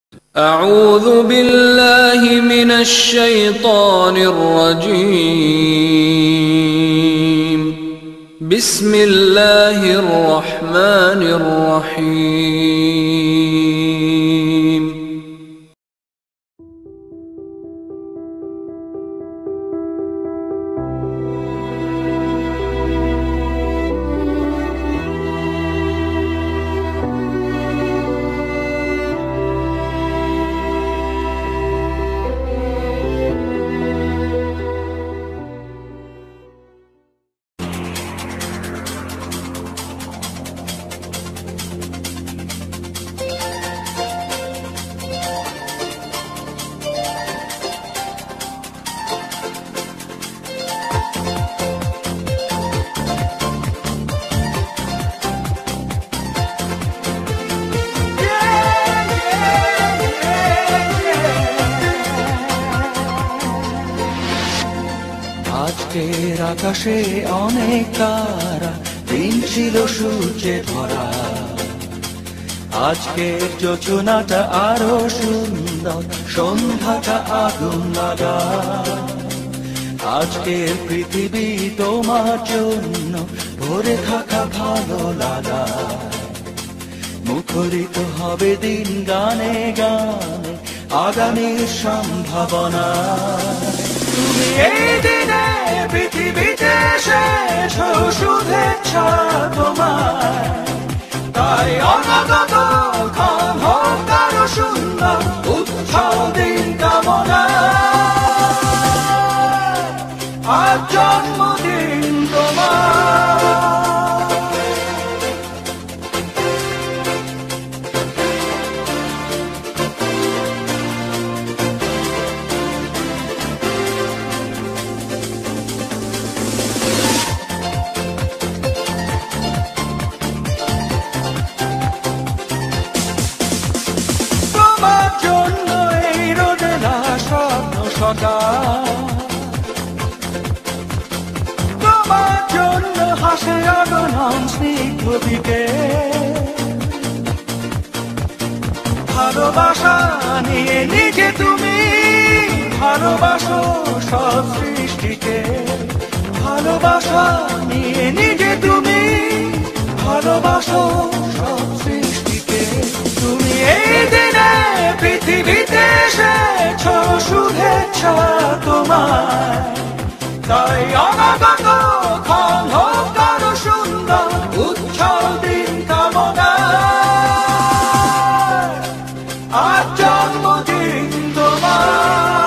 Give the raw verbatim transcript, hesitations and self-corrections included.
أعوذ بالله من الشيطان الرجيم. بسم الله الرحمن الرحيم. আজকের আকাশে অনেক তারা, দিন ছিল সূর্যে ধরা। আজকের যোজনাটা আরো সুন্দর, সন্ধ্যাটা আগুন লাগা। আজকের পৃথিবী তোমার জন্য ভরে থাকা ভালো লাগা। মুখরিত হবে দিন গানে গানে, আগামীর সম্ভাবনা। তুমি এই দিনে পৃথিবীতে এসেছো, শুভেচ্ছা তোমার। তাই অনাগত ক্ষণ হোক আরো সুন্দর, উৎসব দিন কামনা। আজ জন্মদিন তোমার। তোমার জন্য হাসে আগমন স্নিগ্ধ দিকে। ভালোবাসা নিয়ে নিজে তুমি ভালোবাসো সব সৃষ্টিকে। ভালোবাসা নিয়ে নিজে তুমি ভালোবাসো সব সৃষ্টিকে। তুমি এই দিনে পৃথিবীতে এসেছো, শুভেচ্ছা তোমার। তাই অনাগত ক্ষণ হোক আরো সুন্দর, উৎসব দিন কামনা। আজ জন্মদিন তোমার।